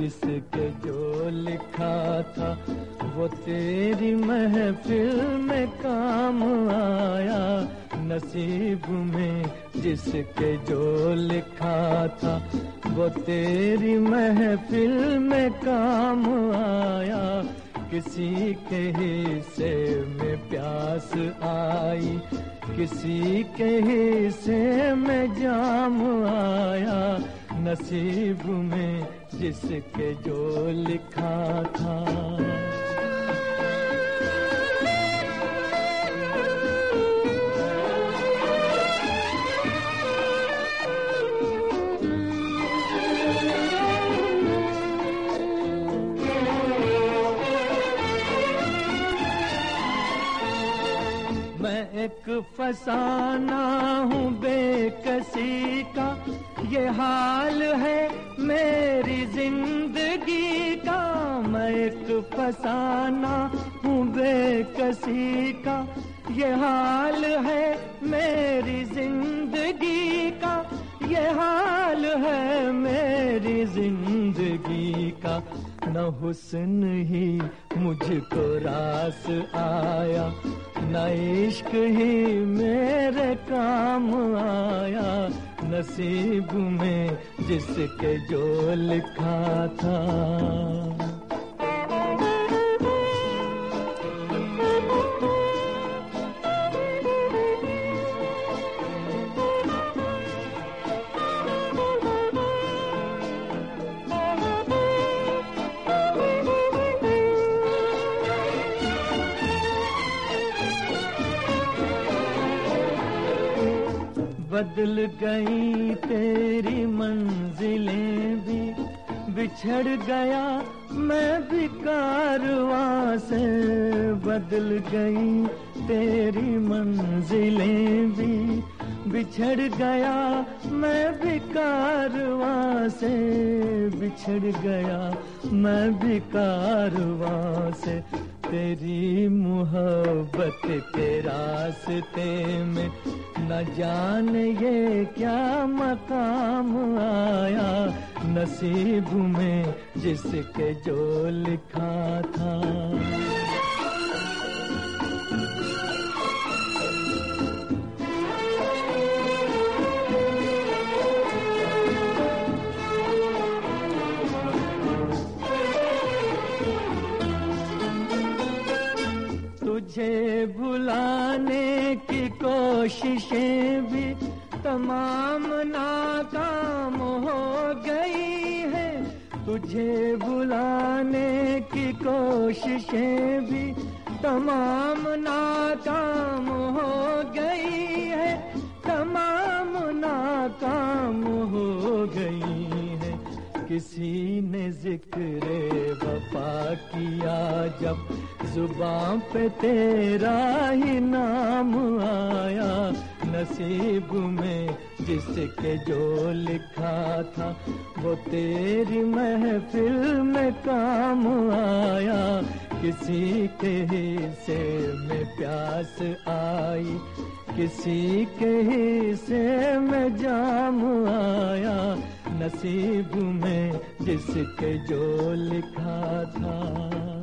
जिसके जो लिखा था वो तेरी महफिल में काम आया। नसीब में जिसके जो लिखा था वो तेरी महफिल में काम आया। किसी के हिस्से में प्यास आई, किसी के हिस्से में जाम आया। नसीब में जिसके जो लिखा था। एक फसाना हूँ बेकसी का, ये हाल है मेरी जिंदगी का। मैं एक फसाना हूँ बेकसी का, ये हाल है मेरी जिंदगी का। ये हाल है मेरी जिंदगी का। न हुस्न ही मुझको रास आया, न इश्क ही मेरे काम आया। नसीब में जिसके जो लिखा था। बदल गई तेरी मंजिलें भी, बिछड़ गया मैं भी कारवां से। बदल गई तेरी मंजिलें भी, बिछड़ गया मैं भी कारवां से। बिछड़ गया मैं भी कारवां से। तेरी मोहब्बत के रास्ते में न जाने ये क्या मकाम आया। नसीब में जिसके जो लिखा था। तुझे भुलाने की कोशिशें भी तमाम नाकाम हो गई है। तुझे भुलाने की कोशिशें भी तमाम नाकाम हो गई है। तमाम नाकाम हो गई है। किसी ने जिक्र वफा किया जब, जुबान पे तेरा ही नाम आया। नसीब में जिसके जो लिखा था वो तेरी महफिल में काम आया। किसी के हिस्से में प्यास आई, किसी के हिस्से में जाम आया। नसीब में जिसके जो लिखा था।